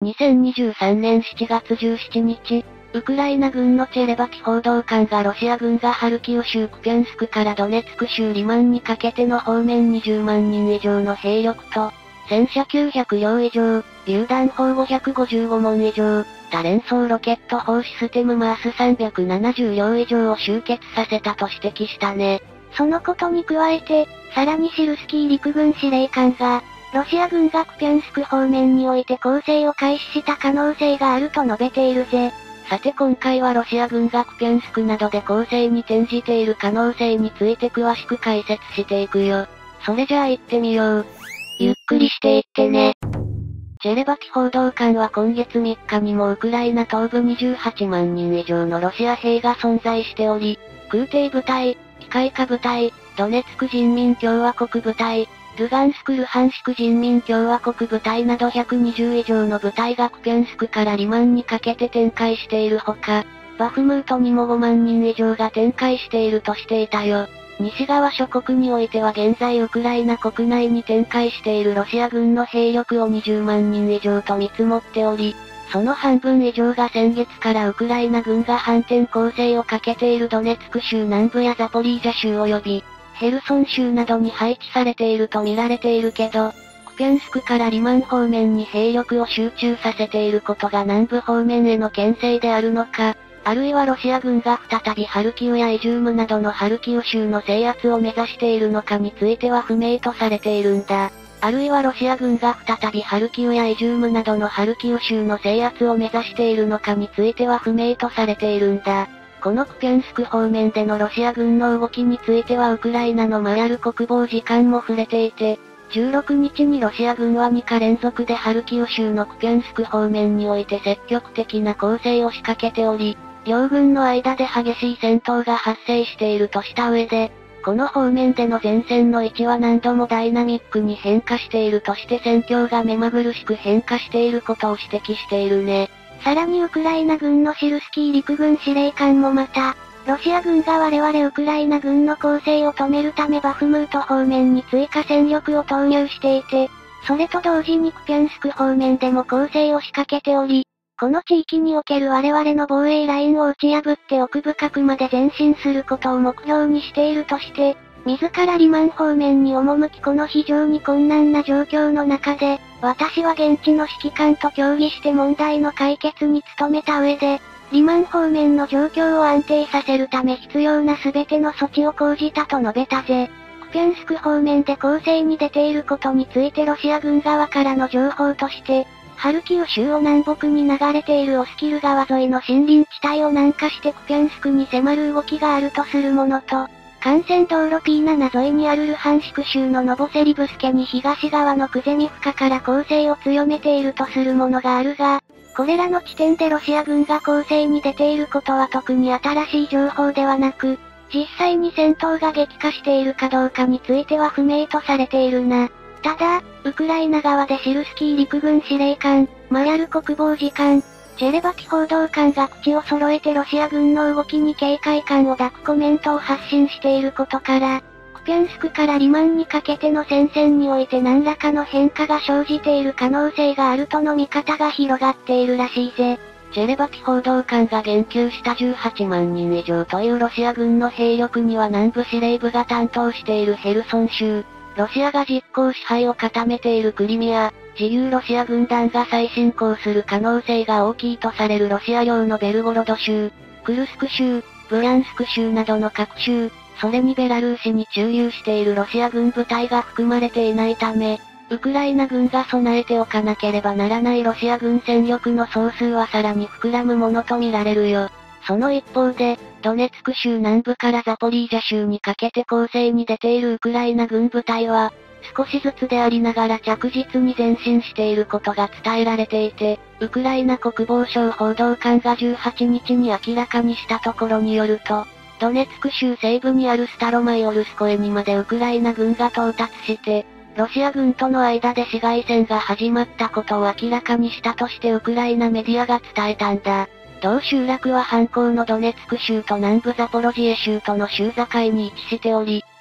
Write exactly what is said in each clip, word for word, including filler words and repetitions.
にせんにじゅうさんねんしちがつじゅうしちにち、ウクライナ軍のチェレバキ報道官がロシア軍がハルキウ州クピャンスクからドネツク州リマンにかけての方面にじゅうまんにん以上の兵力と、戦車きゅうひゃくりょう以上、榴弾砲ごひゃくごじゅうごもん以上、多連装ロケット砲システムマースさんびゃくななじゅうりょう以上を集結させたと指摘したね。 そのことに加えて、さらにシルスキー陸軍司令官が、ロシア軍がクピャンスク方面において攻勢を開始した可能性があると述べているぜ。 さて今回はロシア軍がクピャンスクなどで攻勢に転じている可能性について詳しく解説していくよ。それじゃあ行ってみよう。 ゆっくりしていってね。 チェレバキ報道官は今月みっかにもウクライナ東部にじゅうはちまんにん以上のロシア兵が存在しており、空挺部隊、機械化部隊、ドネツク人民共和国部隊、ルガンスク・ルハンシク人民共和国部隊などひゃくにじゅう以上の部隊がクピャンスクからリマンにかけて展開しているほか、バフムートにもごまんにん以上が展開しているとしていたよ。西側諸国においては現在ウクライナ国内に展開しているロシア軍の兵力をにじゅうまんにん以上と見積もっており、その半分以上が先月からウクライナ軍が反転攻勢をかけているドネツク州南部やザポリージャ州及び、ヘルソン州などに配置されていると見られているけど、クピャンスクからリマン方面に兵力を集中させていることが南部方面への牽制であるのか、あるいはロシア軍が再びハルキウやイジュームなどのハルキウ州の制圧を目指しているのかについては不明とされているんだ。あるいはロシア軍が再びハルキウやイジュームなどのハルキウ州の制圧を目指しているのかについては不明とされているんだ。このクピャンスク方面でのロシア軍の動きについてはウクライナのマヤル国防次官も触れていて、じゅうろくにちにロシア軍はにか連続でハルキウ州のクピャンスク方面において積極的な攻勢を仕掛けており、両軍の間で激しい戦闘が発生しているとした上で、この方面での前線の位置は何度もダイナミックに変化しているとして戦況が目まぐるしく変化していることを指摘しているね。 さらにウクライナ軍のシルスキー陸軍司令官もまた、ロシア軍が我々ウクライナ軍の攻勢を止めるためバフムート方面に追加戦力を投入していて、それと同時にクピャンスク方面でも攻勢を仕掛けており、この地域における我々の防衛ラインを打ち破って奥深くまで前進することを目標にしているとして、自らリマン方面に赴きこの非常に困難な状況の中で、私は現地の指揮官と協議して問題の解決に努めた上で、リマン方面の状況を安定させるため必要な全ての措置を講じたと述べたぜ。クピャンスク方面で攻勢に出ていることについてロシア軍側からの情報として、ハルキウ州を南北に流れているオスキル川沿いの森林地帯を南下してクピャンスクに迫る動きがあるとするものと、幹線道路 ピーなな 沿いにあるルハンシク州のノボセリブスケに東側のクゼミフカから攻勢を強めているとするものがあるが、これらの地点でロシア軍が攻勢に出ていることは特に新しい情報ではなく、実際に戦闘が激化しているかどうかについては不明とされているな。ただ、ウクライナ側でシルスキー陸軍司令官、マヤル国防次官、チェレバキ報道官が口を揃えてロシア軍の動きに警戒感を抱くコメントを発信していることから、クピャンスクからリマンにかけての戦線において何らかの変化が生じている可能性があるとの見方が広がっているらしいぜ。 チェレバキ報道官が言及したじゅうはちまんにん以上というロシア軍の兵力には南部司令部が担当しているヘルソン州、ロシアが実効支配を固めているクリミア、自由ロシア軍団が再侵攻する可能性が大きいとされるロシア領のベルゴロド州、クルスク州、ブリャンスク州などの各州、それにベラルーシに駐留しているロシア軍部隊が含まれていないため、ウクライナ軍が備えておかなければならないロシア軍戦力の総数はさらに膨らむものと見られるよ。その一方で、ドネツク州南部からザポリージャ州にかけて攻勢に出ているウクライナ軍部隊は、少しずつでありながら着実に前進していることが伝えられていて、ウクライナ国防省報道官がじゅうはちにちに明らかにしたところによると、ドネツク州西部にあるスタロマイオルスコエにまでウクライナ軍が到達して、ロシア軍との間で市街戦が始まったことを明らかにしたとしてウクライナメディアが伝えたんだ。同集落は反抗のドネツク州と南部ザポロジエ州との州境に位置しており、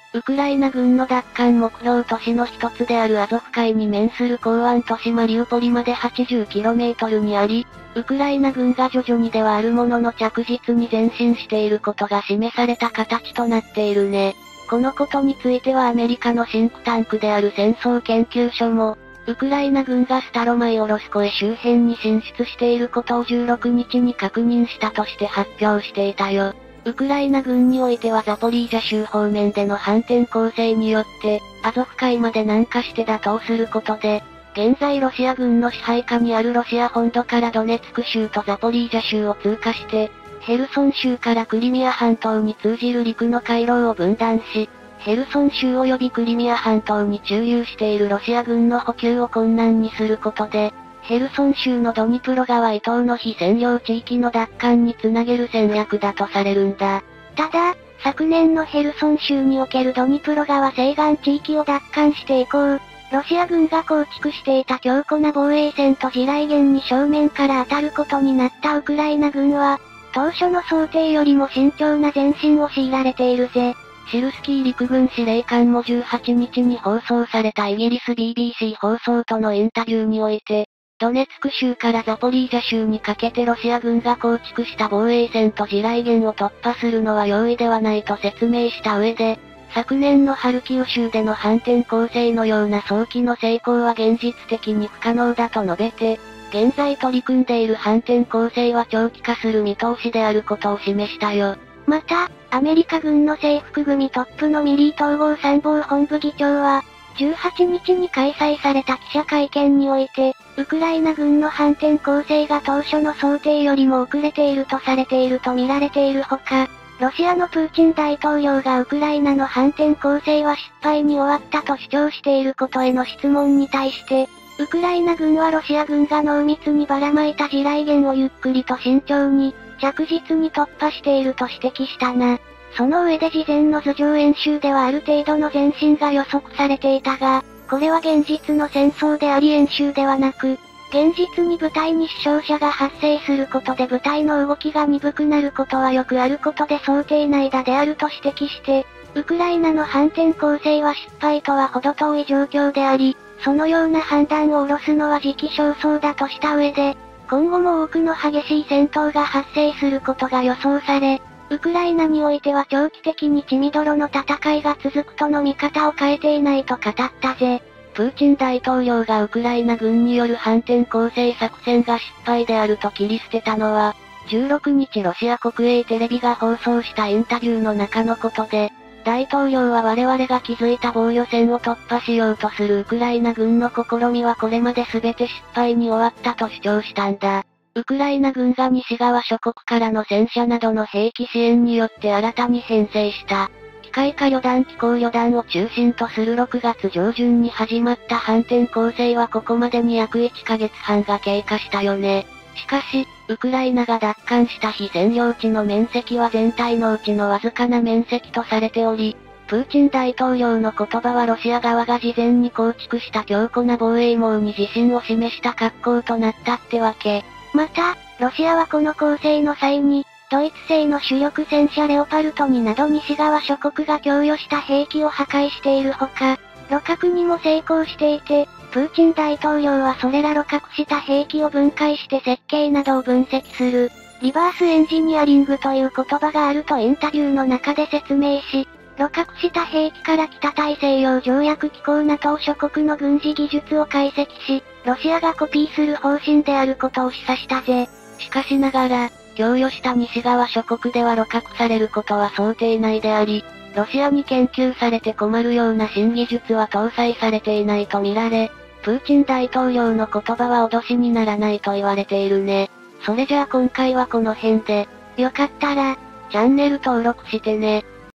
ウクライナ軍の奪還目標都市の一つであるアゾフ海に面する港湾都市マリウポリまで はちじゅっキロメートル にあり、ウクライナ軍が徐々にではあるものの着実に前進していることが示された形となっているね。このことについてはアメリカのシンクタンクである戦争研究所も、ウクライナ軍がスタロマイオロスコエ周辺に進出していることをじゅうろくにちに確認したとして発表していたよ。ウクライナ軍においてはザポリージャ州方面での反転攻勢によって、アゾフ海まで南下して打倒することで、現在ロシア軍の支配下にあるロシア本土からドネツク州とザポリージャ州を通過して、ヘルソン州からクリミア半島に通じる陸の回廊を分断し、ヘルソン州及びクリミア半島に駐留しているロシア軍の補給を困難にすることで、ヘルソン州のドニプロ川以東の非占領地域の奪還につなげる戦略だとされるんだ。 ただ、昨年のヘルソン州におけるドニプロ川西岸地域を奪還して以降、ロシア軍が構築していた強固な防衛線と地雷原に正面から当たることになったウクライナ軍は、当初の想定よりも慎重な前進を強いられているぜ。 シルスキー陸軍司令官もじゅうはちにちに放送されたイギリス ビービーシー 放送とのインタビューにおいて、ドネツク州からザポリージャ州にかけてロシア軍が構築した防衛線と地雷原を突破するのは容易ではないと説明した上で、昨年のハルキウ州での反転攻勢のような早期の成功は現実的に不可能だと述べて、現在取り組んでいる反転攻勢は長期化する見通しであることを示したよ。 また、アメリカ軍の制服組トップのミリー統合参謀本部議長は、じゅうはちにちに開催された記者会見において、ウクライナ軍の反転攻勢が当初の想定よりも遅れているとされていると見られているほか、ロシアのプーチン大統領がウクライナの反転攻勢は失敗に終わったと主張していることへの質問に対して、ウクライナ軍はロシア軍が濃密にばらまいた地雷原をゆっくりと慎重に、着実に突破していると指摘したな。その上で事前の図上演習ではある程度の前進が予測されていたが、これは現実の戦争であり演習ではなく、現実に部隊に死傷者が発生することで部隊の動きが鈍くなることはよくあることで想定内だであると指摘して、ウクライナの反転攻勢は失敗とは程遠い状況であり、そのような判断を下ろすのは時期尚早だとした上で、今後も多くの激しい戦闘が発生することが予想され、ウクライナにおいては長期的に血みどろの戦いが続くとの見方を変えていないと語ったぜ。 プーチン大統領がウクライナ軍による反転攻勢作戦が失敗であると切り捨てたのは、じゅうろくにちロシア国営テレビが放送したインタビューの中のことで、大統領は我々が築いた防御線を突破しようとするウクライナ軍の試みはこれまで全て失敗に終わったと主張したんだ。ウクライナ軍が西側諸国からの戦車などの兵器支援によって新たに編成した、機械化旅団機甲旅団を中心とするろくがつ上旬に始まった反転攻勢はここまでに約いっかげつはんが経過したよね。しかし、ウクライナが奪還した非占領地の面積は全体のうちのわずかな面積とされており、プーチン大統領の言葉はロシア側が事前に構築した強固な防衛網に自信を示した格好となったってわけ。 また、ロシアはこの攻勢の際に、ドイツ製の主力戦車レオパルトになど西側諸国が供与した兵器を破壊しているほか、鹵獲にも成功していて、プーチン大統領はそれら鹵獲した兵器を分解して設計などを分析する、リバースエンジニアリングという言葉があるとインタビューの中で説明し、鹵獲した兵器から北大西洋条約機構 ナトー 諸国の軍事技術を解析し、ロシアがコピーする方針であることを示唆したぜ。 しかしながら、供与した西側諸国では鹵獲されることは想定内であり、ロシアに研究されて困るような新技術は搭載されていないと見られ、プーチン大統領の言葉は脅しにならないと言われているね。それじゃあ今回はこの辺で、 よかったら、 チャンネル登録してね。